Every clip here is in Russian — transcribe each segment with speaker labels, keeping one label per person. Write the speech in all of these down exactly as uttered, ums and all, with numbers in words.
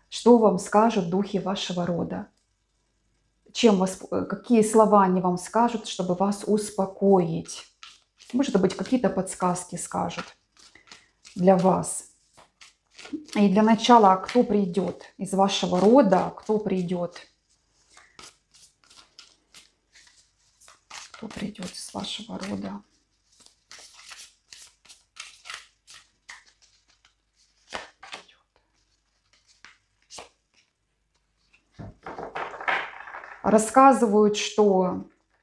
Speaker 1: Что вам скажут духи вашего рода? Чем вас, э, какие слова они вам скажут, чтобы вас успокоить? Может быть, какие-то подсказки скажут для вас. И для начала, кто придет из вашего рода, кто придет? Кто придет из вашего рода? Рассказывают, что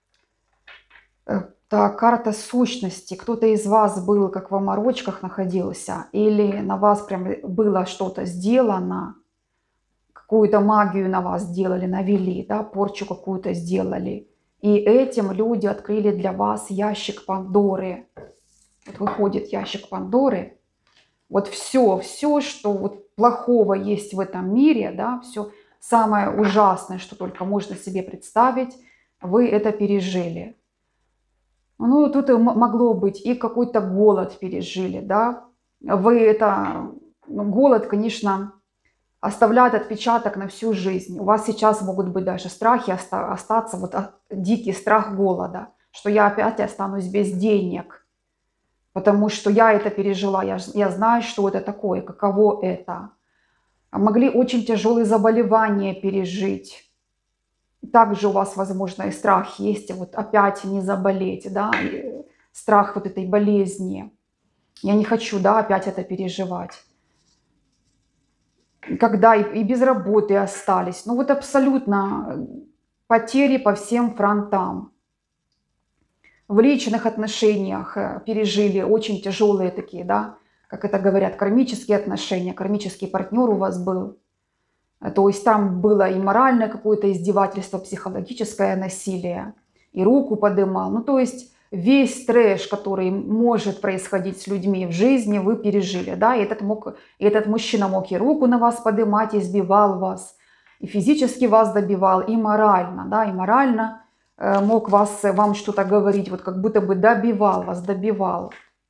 Speaker 1: это карта сущности. Кто-то из вас был как в оморочках находился, или на вас прям было что-то сделано, какую-то магию на вас сделали, навели, да, порчу какую-то сделали. И этим люди открыли для вас ящик Пандоры. Вот выходит ящик Пандоры. Вот все, все, что вот плохого есть в этом мире, да, все самое ужасное, что только можно себе представить, вы это пережили. Ну, тут и могло быть и какой-то голод пережили, да. Вы это, ну, голод, конечно, оставляет отпечаток на всю жизнь. У вас сейчас могут быть даже страхи оста- остаться, вот а, дикий страх голода, что я опять останусь без денег, потому что я это пережила, я, ж- я знаю, что это такое, каково это. А могли очень тяжелые заболевания пережить. Также у вас, возможно, и страх есть, вот опять не заболеть, да, и страх вот этой болезни. Я не хочу, да, опять это переживать. Когда и, и без работы остались. Ну вот абсолютно потери по всем фронтам. В личных отношениях э, пережили очень тяжелые такие, да, как это говорят, кармические отношения, кармический партнер у вас был. Э, То есть там было и моральное какое-то издевательство, психологическое насилие, и руку подымал. Ну то есть весь трэш, который может происходить с людьми в жизни, вы пережили, да, и этот, мог, и этот мужчина мог и руку на вас подымать, избивал вас, и физически вас добивал, и морально, да, и морально э, мог вас, вам что-то говорить, вот как будто бы добивал вас, добивал.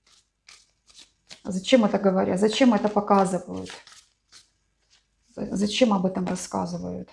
Speaker 1: Зачем это говорят? Зачем это показывают? Зачем об этом рассказывают?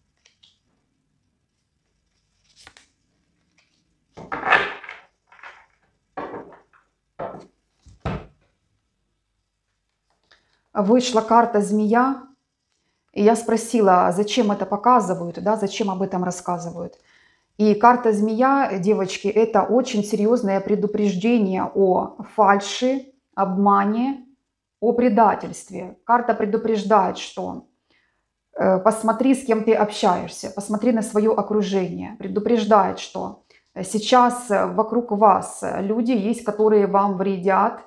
Speaker 1: Вышла карта змея, и я спросила, а зачем это показывают, да, зачем об этом рассказывают. И карта змея, девочки, это очень серьезное предупреждение о фальши, обмане, о предательстве. Карта предупреждает, что э, посмотри, с кем ты общаешься, посмотри на свое окружение. Предупреждает, что сейчас э, вокруг вас люди есть, которые вам вредят,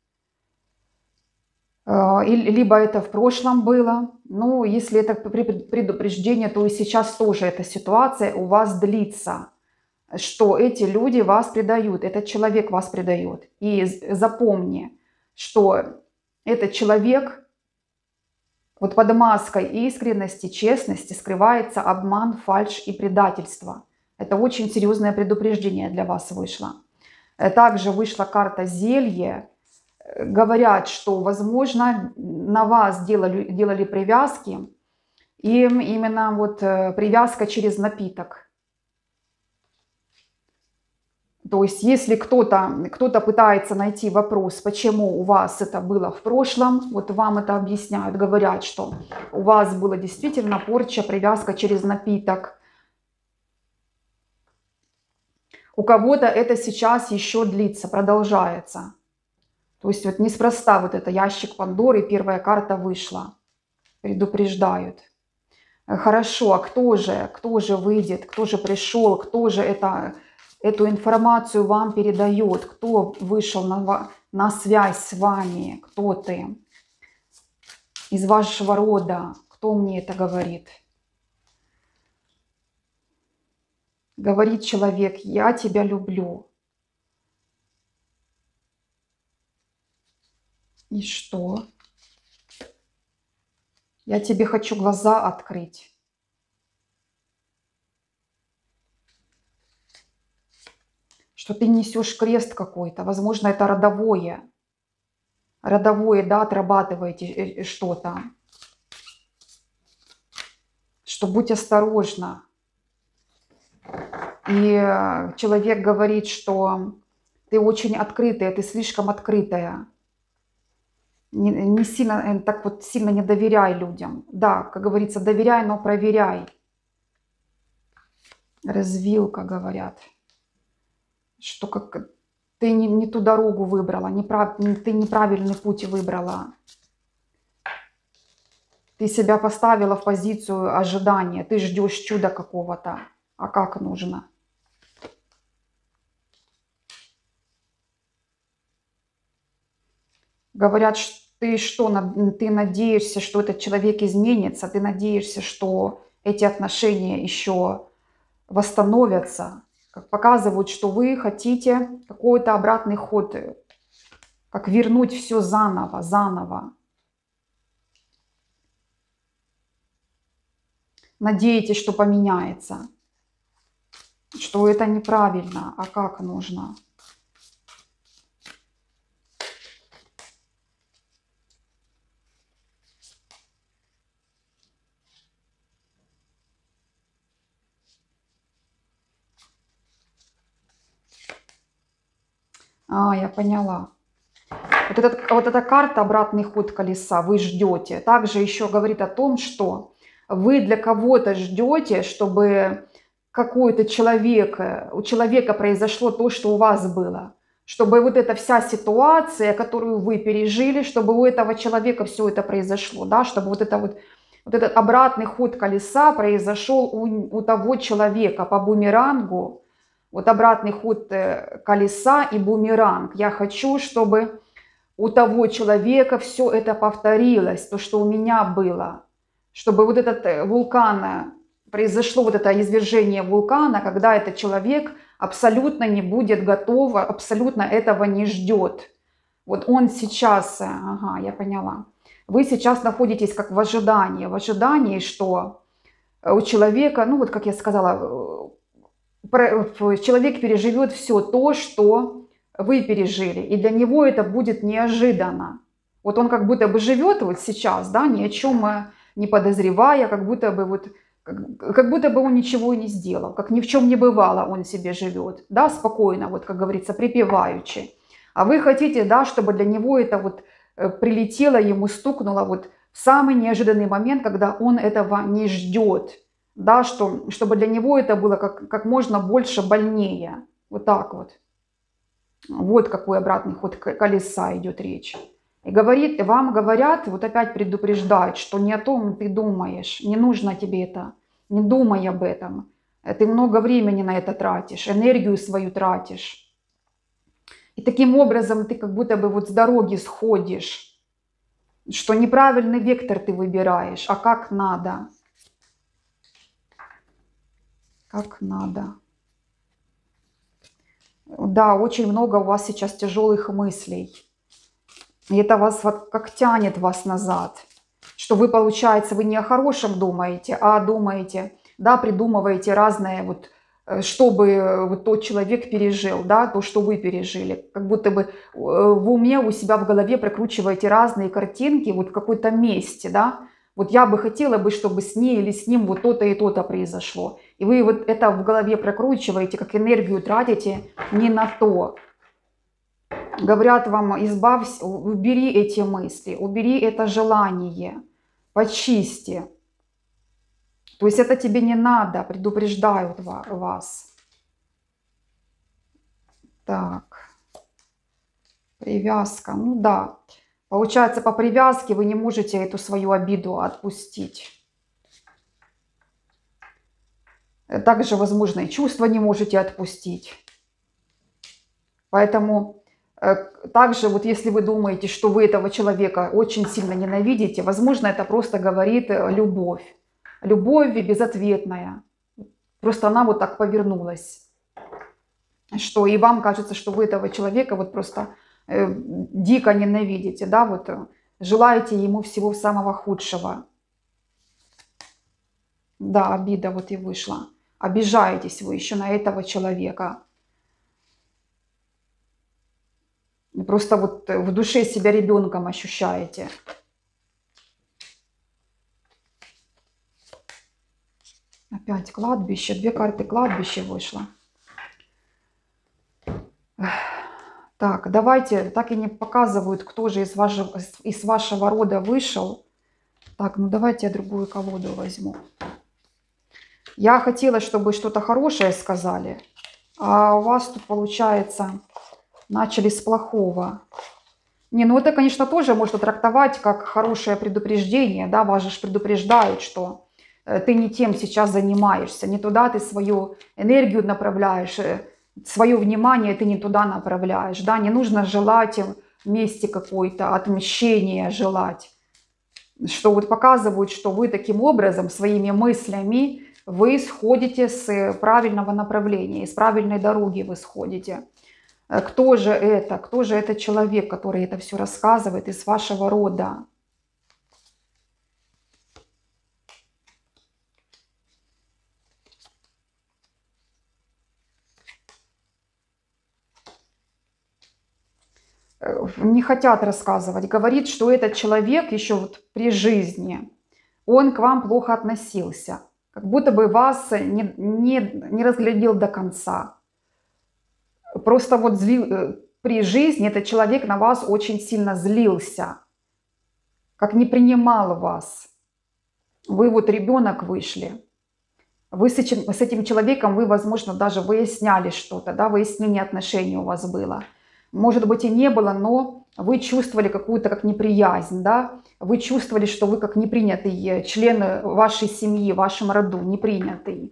Speaker 1: Э, и либо это в прошлом было. Ну, если это пре- предупреждение, то и сейчас тоже эта ситуация у вас длится, что эти люди вас предают, этот человек вас предает. И з- запомни, что этот человек, вот под маской искренности, честности скрывается обман, фальшь и предательство. Это очень серьезное предупреждение для вас вышло. Э, Также вышла карта зелье. Говорят, что, возможно, на вас делали, делали привязки, и именно вот э, привязка через напиток. То есть если кто-то кто пытается найти вопрос, почему у вас это было в прошлом, вот вам это объясняют, говорят, что у вас была действительно порча, привязка через напиток. У кого-то это сейчас еще длится, продолжается. То есть вот неспроста вот это ящик Пандоры, первая карта вышла, предупреждают. Э, Хорошо, а кто же, кто же выйдет, кто же пришел, кто же это, эту информацию вам передает, кто вышел на, ва- на связь с вами, кто ты из вашего рода, кто мне это говорит? Говорит человек, я тебя люблю. И что? Я тебе хочу глаза открыть. Что ты несешь крест какой-то, возможно, это родовое. Родовое, да, отрабатываете э, э, что-то. что будь осторожна. И человек говорит, что ты очень открытая, ты слишком открытая. Не, не сильно, так вот сильно не доверяй людям. Да, как говорится, доверяй, но проверяй. Развилка, говорят. Что как ты не, не ту дорогу выбрала, не прав, ты неправильный путь выбрала. Ты себя поставила в позицию ожидания, ты ждешь чуда какого-то. А как нужно? Говорят, ты что, ты надеешься, что этот человек изменится, ты надеешься, что эти отношения еще восстановятся. Как показывают, что вы хотите какой-то обратный ход, как вернуть все заново, заново. Надеетесь, что поменяется, что это неправильно, а как нужно. А, я поняла. Вот, этот, вот эта карта «Обратный ход колеса» вы ждете. Также еще говорит о том, что вы для кого-то ждете, чтобы какой-то человек, у человека произошло то, что у вас было. Чтобы вот эта вся ситуация, которую вы пережили, чтобы у этого человека все это произошло. Да? Чтобы вот, это вот, вот этот обратный ход колеса произошел у, у того человека по бумерангу. Вот обратный ход колеса и бумеранг. Я хочу, чтобы у того человека все это повторилось, то, что у меня было. Чтобы вот этот вулкан, произошло вот это извержение вулкана, когда этот человек абсолютно не будет готов, абсолютно этого не ждет. Вот он сейчас, ага, я поняла. Вы сейчас находитесь как в ожидании, в ожидании, что у человека, ну вот как я сказала, человек переживет все то, что вы пережили, и для него это будет неожиданно. Вот он как будто бы живет вот сейчас, да, ни о чем не подозревая, как будто бы вот, как, как будто бы он ничего и не сделал, как ни в чем не бывало он себе живет, да, спокойно, вот как говорится, припеваючи. А вы хотите, да, чтобы для него это вот прилетело, ему стукнуло вот в самый неожиданный момент, когда он этого не ждет. Да, что, чтобы для него это было как, как можно больше больнее. Вот так вот. Вот какой обратный ход колеса идет речь. И говорит, вам говорят, вот опять предупреждают, что не о том ты думаешь, не нужно тебе это, не думай об этом. Ты много времени на это тратишь, энергию свою тратишь. И таким образом ты как будто бы вот с дороги сходишь, что неправильный вектор ты выбираешь, а как надо. Как надо. Да, очень много у вас сейчас тяжелых мыслей. И это вас вот как тянет вас назад. Что вы, получается, вы не о хорошем думаете, а думаете, да, придумываете разные, вот, чтобы вот тот человек пережил, да, то, что вы пережили. Как будто бы в уме у себя в голове прокручиваете разные картинки вот в какой-то месте, да. Вот я бы хотела бы, чтобы с ней или с ним вот то-то и то-то произошло. И вы вот это в голове прокручиваете, как энергию тратите не на то. Говорят вам, избавься, убери эти мысли, убери это желание, почисти. То есть это тебе не надо, предупреждают вас. Так, привязка, ну да. Получается, по привязке вы не можете эту свою обиду отпустить. Также, возможно, и чувства не можете отпустить. Поэтому также, вот если вы думаете, что вы этого человека очень сильно ненавидите, возможно, это просто говорит любовь. Любовь безответная. Просто она вот так повернулась. Что и вам кажется, что вы этого человека вот просто э, дико ненавидите, да, вот желаете ему всего самого худшего. Да, обида вот и вышла. Обижаетесь вы еще на этого человека. Просто вот в душе себя ребенком ощущаете. Опять кладбище. Две карты кладбища вышло. Так, давайте, так и не показывают, кто же из вашего, из вашего рода вышел. Так, ну давайте я другую колоду возьму. Я хотела, чтобы что-то хорошее сказали, а у вас тут, получается, начали с плохого. Не, ну это, конечно, тоже можно трактовать как хорошее предупреждение, да, вас же предупреждают, что э, ты не тем сейчас занимаешься, не туда ты свою энергию направляешь, э, свое внимание ты не туда направляешь, да, не нужно желать им мести какой-то, отмщения желать, что вот показывают, что вы таким образом, своими мыслями, вы сходите с правильного направления, из правильной дороги вы сходите. Кто же это? Кто же это человек, который это все рассказывает из вашего рода? Не хотят рассказывать. Говорит, что этот человек еще вот при жизни, он к вам плохо относился. Как будто бы вас не, не, не разглядел до конца. Просто вот злил, при жизни этот человек на вас очень сильно злился. Как не принимал вас. Вы вот ребенок вышли. Вы с этим, с этим человеком, вы, возможно, даже выясняли что-то, да, выяснение отношений у вас было. Может быть и не было, но вы чувствовали какую-то как неприязнь, да, вы чувствовали, что вы как непринятый член вашей семьи, в вашем роду, непринятый.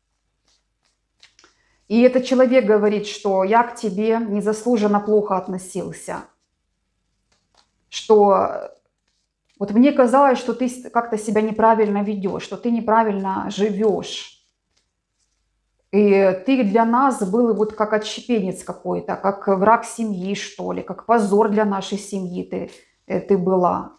Speaker 1: И этот человек говорит, что я к тебе незаслуженно плохо относился, что вот мне казалось, что ты как-то себя неправильно ведешь, что ты неправильно живешь. И ты для нас был вот как отщепенец какой-то, как враг семьи, что ли, как позор для нашей семьи ты, э, ты была.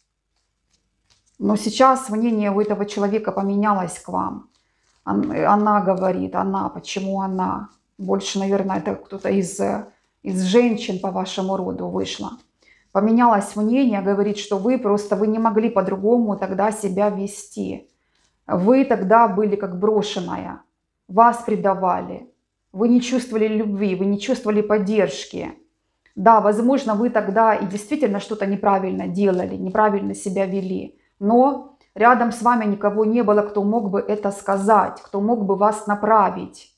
Speaker 1: Но сейчас мнение у этого человека поменялось к вам. Он- Она говорит, она, почему она? Больше, наверное, это кто-то из, э, из женщин по вашему роду вышла. Поменялось мнение, говорит, что вы просто вы не могли по-другому тогда себя вести. Вы тогда были как брошенная. Вас предавали, вы не чувствовали любви, вы не чувствовали поддержки. Да, возможно, вы тогда и действительно что-то неправильно делали, неправильно себя вели, но рядом с вами никого не было, кто мог бы это сказать, кто мог бы вас направить.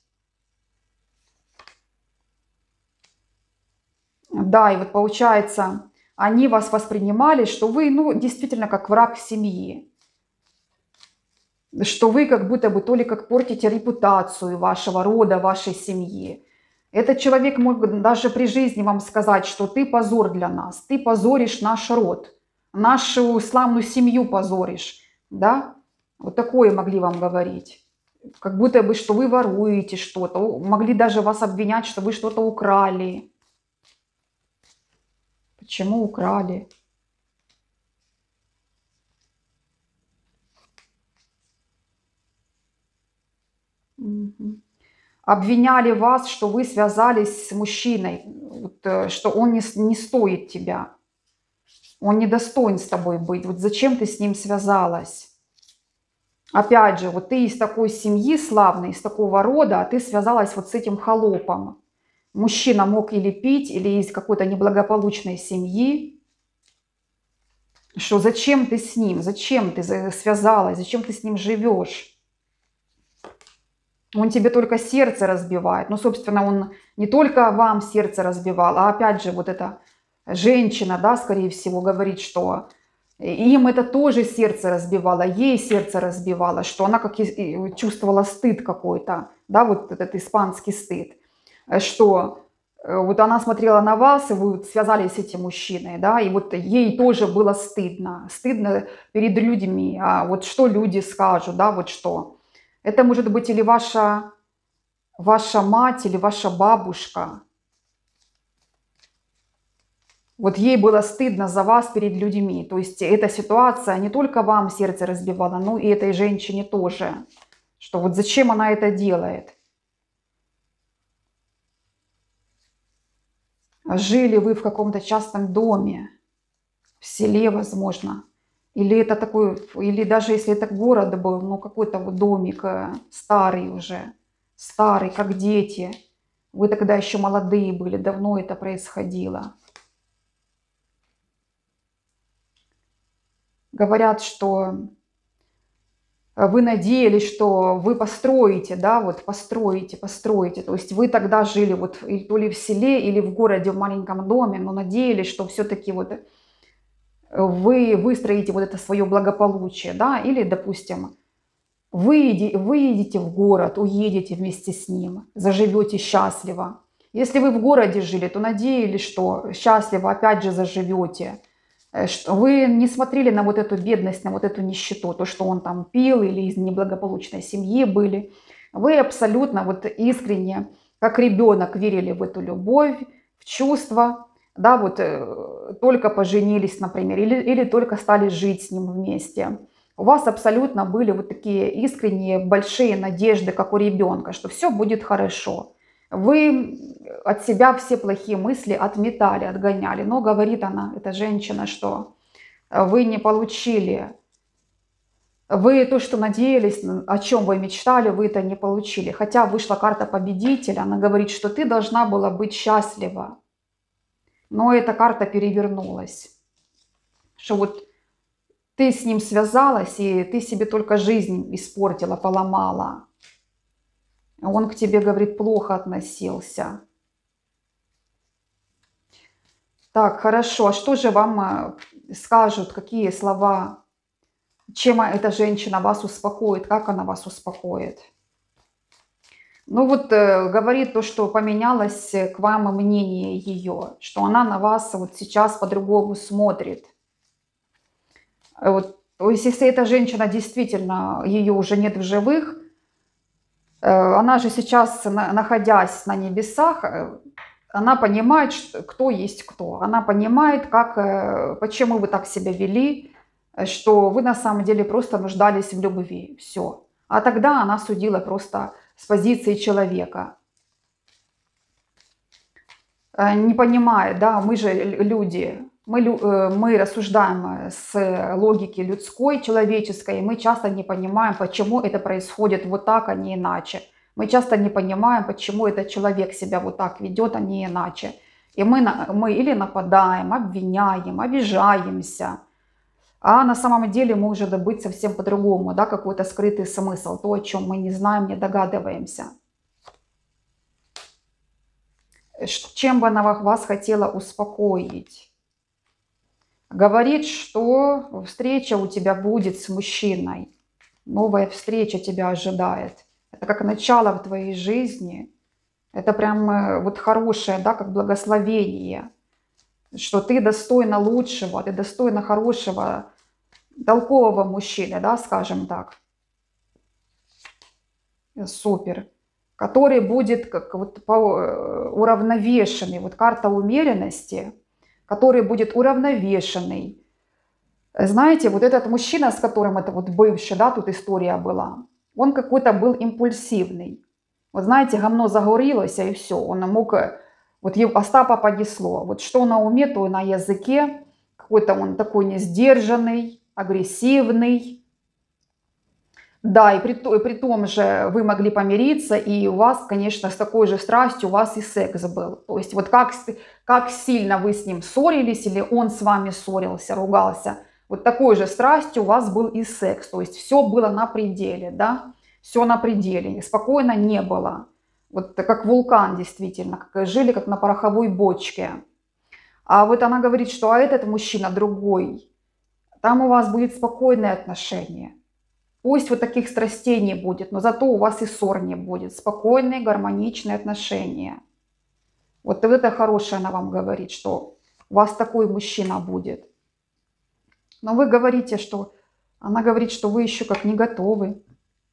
Speaker 1: Да, и вот получается, они вас воспринимали, что вы, ну, действительно как враг семьи. Что вы как будто бы то ли как портите репутацию вашего рода, вашей семьи. Этот человек мог даже при жизни вам сказать, что ты позор для нас, ты позоришь наш род, нашу славную семью позоришь, да? Вот такое могли вам говорить. Как будто бы, что вы воруете что-то, могли даже вас обвинять, что вы что-то украли. Почему украли? Мгм. Обвиняли вас, что вы связались с мужчиной, вот, э, что он не, с- не стоит тебя, он не достоин с тобой быть. Вот зачем ты с ним связалась? Опять же, вот ты из такой семьи славной, из такого рода, а ты связалась вот с этим холопом. Мужчина мог или пить, или из какой-то неблагополучной семьи. Что зачем ты с ним? Зачем ты за- связалась? Зачем ты с ним живешь? Он тебе только сердце разбивает. Ну, собственно, он не только вам сердце разбивал, а опять же, вот эта женщина, да, скорее всего, говорит, что им это тоже сердце разбивало, ей сердце разбивало, что она как и- и чувствовала стыд какой-то, да, вот этот испанский стыд, э, что э, вот она смотрела на вас, и вы вот связались с этим мужчиной, да, и вот ей тоже было стыдно, стыдно перед людьми, а вот что люди скажут, да, вот что. Это может быть или ваша, ваша мать, или ваша бабушка. Вот ей было стыдно за вас перед людьми. То есть эта ситуация не только вам сердце разбивала, но и этой женщине тоже. Что вот зачем она это делает? Жили вы в каком-то частном доме, в селе, возможно. Или это такой, или даже если это город был, ну какой-то вот домик э, старый уже, старый, как дети. Вы тогда еще молодые были, давно это происходило. Говорят, что вы надеялись, что вы построите, да, вот построите, построите. То есть вы тогда жили вот или то ли в селе, или в городе, в маленьком доме, но надеялись, что все-таки вот вы выстроите вот это свое благополучие, да, или, допустим, выйди- выедете в город, уедете вместе с ним, заживете счастливо. Если вы в городе жили, то надеялись, что счастливо опять же заживете, э, что вы не смотрели на вот эту бедность, на вот эту нищету, то, что он там пил или из неблагополучной семьи были. Вы абсолютно вот искренне, как ребенок, верили в эту любовь, в чувства, да, вот э, только поженились, например, или, или только стали жить с ним вместе. У вас абсолютно были вот такие искренние большие надежды, как у ребенка, что все будет хорошо. Вы от себя все плохие мысли отметали, отгоняли. Но говорит она, эта женщина, что вы не получили, вы то, что надеялись, о чем вы мечтали, вы это не получили. Хотя вышла карта победителя, она говорит, что ты должна была быть счастлива. Но эта карта перевернулась. Что вот ты с ним связалась, и ты себе только жизнь испортила, поломала. Он к тебе, говорит, плохо относился. Так, хорошо. А что же вам э, скажут, какие слова, чем эта женщина вас успокоит, как она вас успокоит? Ну вот э, говорит то, что поменялось э, к вам мнение ее, что она на вас вот сейчас по-другому смотрит. Э, Вот, то есть если эта женщина действительно, ее уже нет в живых, э, она же сейчас, на- находясь на небесах, э, она понимает, что- кто есть кто. Она понимает, как, э, почему вы так себя вели, э, что вы на самом деле просто нуждались в любви. Все. А тогда она судила просто с позиции человека. Э, Не понимает, да, мы же л- люди, мы, лю- э, мы рассуждаем э, с логики людской, человеческой, и мы часто не понимаем, почему это происходит вот так, а не иначе. Мы часто не понимаем, почему этот человек себя вот так ведет, а не иначе. И мы, на- мы или нападаем, обвиняем, обижаемся, а на самом деле может быть совсем по-другому, да, какой-то скрытый смысл, то, о чем мы не знаем, не догадываемся. Ш- Чем бы она ва- вас хотела успокоить? Говорит, что встреча у тебя будет с мужчиной. Новая встреча тебя ожидает. Это как начало в твоей жизни. Это прям э, вот хорошее, да, как благословение. Что ты достойна лучшего, ты достойна хорошего, толкового мужчины, да, скажем так. Э, Супер. Который будет как вот по- э, уравновешенный. Вот карта умеренности, который будет уравновешенный. Знаете, вот этот мужчина, с которым это вот бывший, да, тут история была, он какой-то был импульсивный. Вот знаете, говно загорелось, и все. Он мог, э, вот его Остапа понесло. Вот что на уме, то и на языке. Какой-то он такой несдержанный, агрессивный. Да, и при, то- и при том же вы могли помириться, и у вас, конечно, с такой же страстью у вас и секс был. То есть вот как, с- как сильно вы с ним ссорились, или он с вами ссорился, ругался, вот такой же страстью у вас был и секс. То есть все было на пределе, да, все на пределе, спокойно не было. Вот как вулкан действительно, как, жили как на пороховой бочке. А вот она говорит, что а этот мужчина другой, там у вас будет спокойное отношение. Пусть вот таких страстей не будет, но зато у вас и ссор не будет. Спокойные, гармоничные отношения. Вот это хорошее она вам говорит, что у вас такой мужчина будет. Но вы говорите, что... Она говорит, что вы еще как не готовы.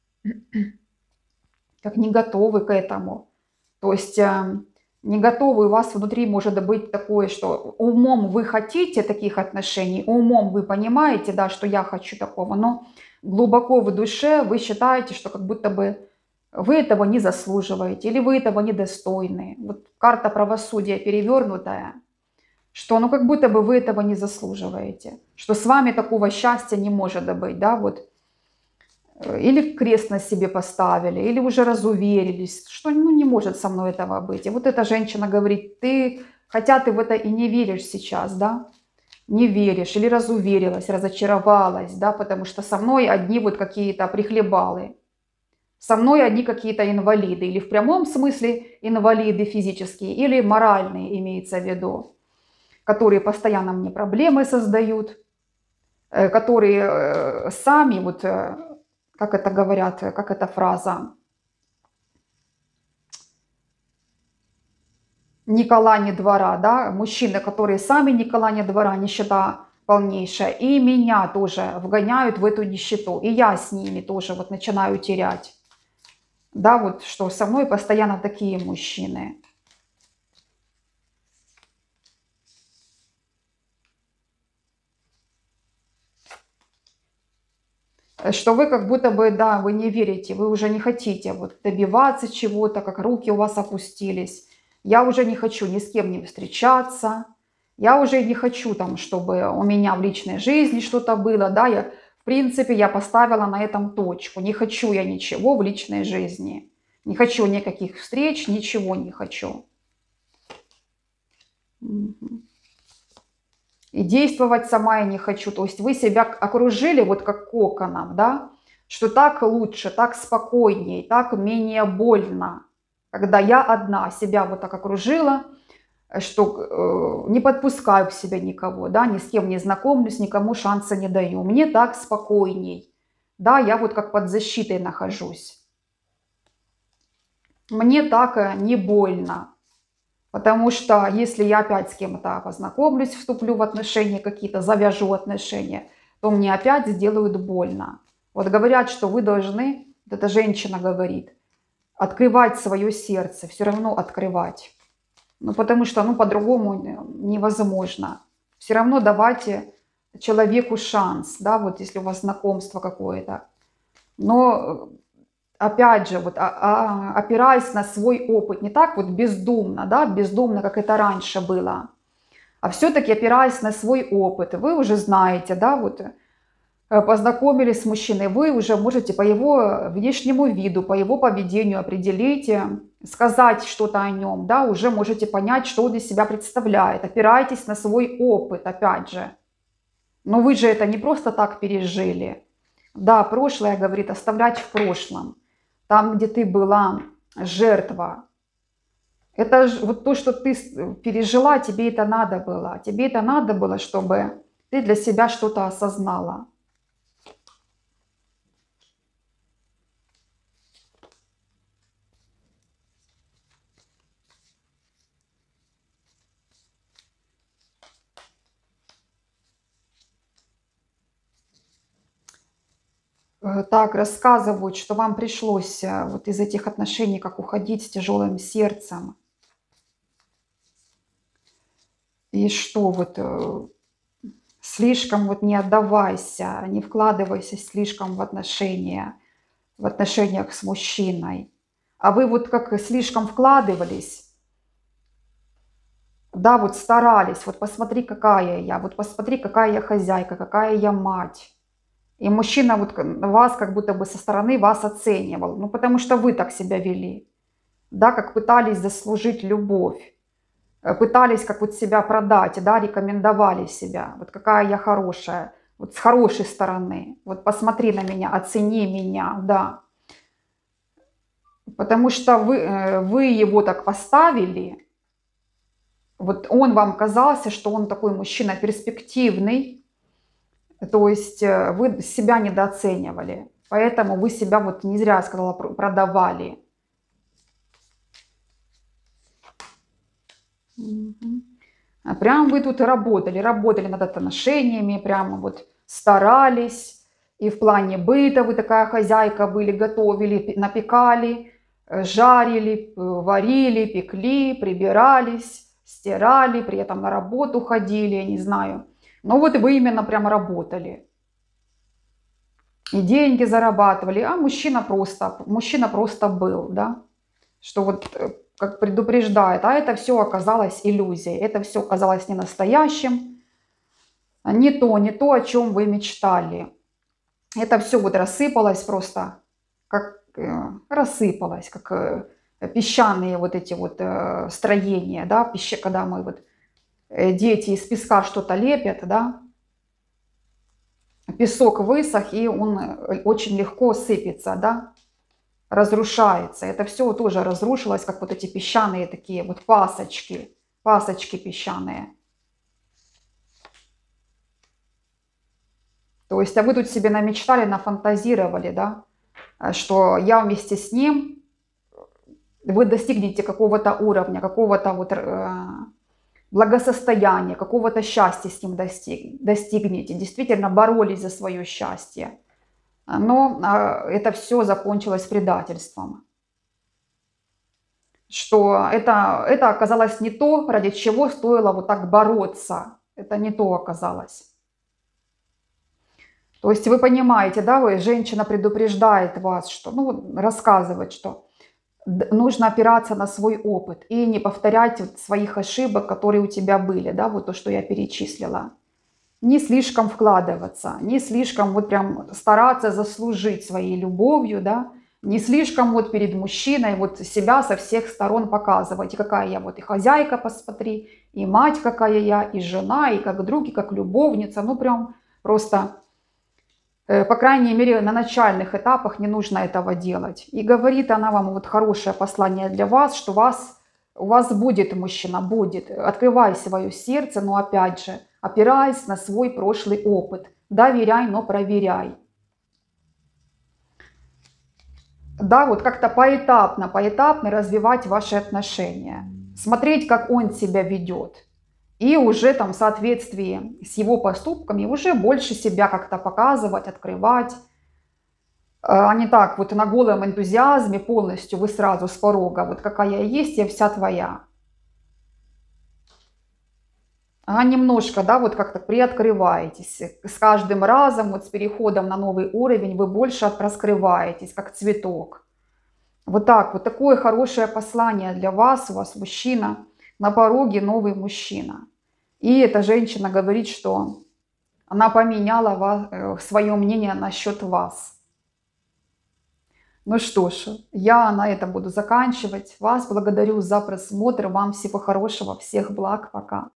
Speaker 1: Как не готовы к этому. То есть э, не готовы, у вас внутри может быть такое, что умом вы хотите таких отношений, умом вы понимаете, да, что я хочу такого, но глубоко в душе вы считаете, что как будто бы вы этого не заслуживаете или вы этого недостойны. Вот карта правосудия перевернутая, что ну как будто бы вы этого не заслуживаете, что с вами такого счастья не может быть, да, вот. Или крест на себе поставили, или уже разуверились, что ну не может со мной этого быть. И вот эта женщина говорит, ты, хотя ты в это и не веришь сейчас, да, не веришь, или разуверилась, разочаровалась, да, потому что со мной одни вот какие-то прихлебалы, со мной одни какие-то инвалиды, или в прямом смысле инвалиды физические, или моральные имеется в виду, которые постоянно мне проблемы создают, которые сами вот, как это говорят, как эта фраза, ни кола, ни двора, да, мужчины, которые сами ни кола, ни двора, нищета полнейшая, и меня тоже вгоняют в эту нищету, и я с ними тоже вот начинаю терять, да, вот что со мной постоянно такие мужчины. Что вы как будто бы, да, вы не верите, вы уже не хотите вот добиваться чего-то, как руки у вас опустились. Я уже не хочу ни с кем не встречаться, я уже не хочу там, чтобы у меня в личной жизни что-то было, да, я, в принципе, я поставила на этом точку, не хочу я ничего в личной жизни, не хочу никаких встреч, ничего не хочу. Угу. И действовать сама я не хочу. То есть вы себя окружили вот как коконом, да, что так лучше, так спокойней, так менее больно, когда я одна себя вот так окружила, что э, не подпускаю к себе никого, да, ни с кем не знакомлюсь, никому шанса не даю. Мне так спокойней, да, я вот как под защитой нахожусь. Мне так не больно. Потому что если я опять с кем-то познакомлюсь, вступлю в отношения какие-то, завяжу отношения, то мне опять сделают больно. Вот говорят, что вы должны, вот эта женщина говорит, открывать свое сердце, все равно открывать. Ну потому что ну по-другому невозможно. Все равно давайте человеку шанс, да, вот если у вас знакомство какое-то. Но опять же, вот, а, а, опираясь на свой опыт, не так вот бездумно, да, бездумно, как это раньше было, а все-таки опираясь на свой опыт. Вы уже знаете, да, вот познакомились с мужчиной, вы уже можете по его внешнему виду, по его поведению определить, сказать что-то о нем, да, уже можете понять, что он из себя представляет. Опирайтесь на свой опыт, опять же. Но вы же это не просто так пережили. Да, прошлое, говорит, оставлять в прошлом. Там, где ты была жертва. Это же вот то, что ты пережила, тебе это надо было. Тебе это надо было, чтобы ты для себя что-то осознала. Так, рассказывают, что вам пришлось вот из этих отношений как уходить с тяжелым сердцем. И что вот слишком вот не отдавайся, не вкладывайся слишком в отношения, в отношениях с мужчиной. А вы вот как слишком вкладывались, да, вот старались, вот посмотри, какая я, вот посмотри, какая я хозяйка, какая я мать. И мужчина вот вас как будто бы со стороны вас оценивал. Ну, потому что вы так себя вели. Да, как пытались заслужить любовь. Пытались как вот себя продать, да, рекомендовали себя. Вот какая я хорошая. Вот с хорошей стороны. Вот посмотри на меня, оцени меня, да. Потому что вы, вы его так поставили. Вот он вам казался, что он такой мужчина перспективный. То есть вы себя недооценивали. Поэтому вы себя, вот не зря сказала, продавали. Угу. Прям вы тут работали, работали над отношениями, прямо вот старались. И в плане быта вы такая хозяйка были, готовили, напекали, жарили, варили, пекли, прибирались, стирали, при этом на работу ходили, я не знаю. Но вот вы именно прям работали. И деньги зарабатывали, а мужчина просто, мужчина просто был, да. Что вот как предупреждает, а это все оказалось иллюзией, это все оказалось не настоящим, не то, не то, о чем вы мечтали. Это все вот рассыпалось просто, как э, рассыпалось, как э, песчаные вот эти вот э, строения, да, песч... когда мы вот, э, дети из песка что-то лепят, да, песок высох, и он э, очень легко сыпется, да, разрушается. Это все тоже разрушилось, как вот эти песчаные такие вот пасочки, пасочки песчаные. То есть, а вы тут себе намечтали, нафантазировали, да, что я вместе с ним, вы достигнете какого-то уровня, какого-то вот э, благосостояния, какого-то счастья с ним достиг, достигнете. Действительно боролись за свое счастье. Но э, это все закончилось предательством. Что это, это оказалось не то, ради чего стоило вот так бороться. Это не то оказалось. То есть вы понимаете, да, вы, женщина предупреждает вас, что, ну, рассказывает, что нужно опираться на свой опыт и не повторять вот своих ошибок, которые у тебя были, да, вот то, что я перечислила. Не слишком вкладываться, не слишком вот прям стараться заслужить своей любовью, да, не слишком вот перед мужчиной вот себя со всех сторон показывать. И какая я вот и хозяйка, посмотри, и мать какая я, и жена, и как друг, и как любовница. Ну прям просто, э, по крайней мере, на начальных этапах не нужно этого делать. И говорит она вам вот хорошее послание для вас, что вас, у вас будет мужчина, будет. Открывай свое сердце, но опять же, опираясь на свой прошлый опыт. Доверяй, но проверяй. Да, вот как-то поэтапно, поэтапно развивать ваши отношения. Смотреть, как он себя ведет. И уже там в соответствии с его поступками уже больше себя как-то показывать, открывать. А не так вот на голом энтузиазме полностью вы сразу с порога. Вот какая я есть, я вся твоя. А немножко, да, вот как-то приоткрываетесь. С каждым разом, вот с переходом на новый уровень, вы больше раскрываетесь, как цветок. Вот так, вот такое хорошее послание для вас, у вас мужчина, на пороге новый мужчина. И эта женщина говорит, что она поменяла вас, свое мнение насчет вас. Ну что ж, я на этом буду заканчивать. Вас благодарю за просмотр, вам всего хорошего, всех благ, пока.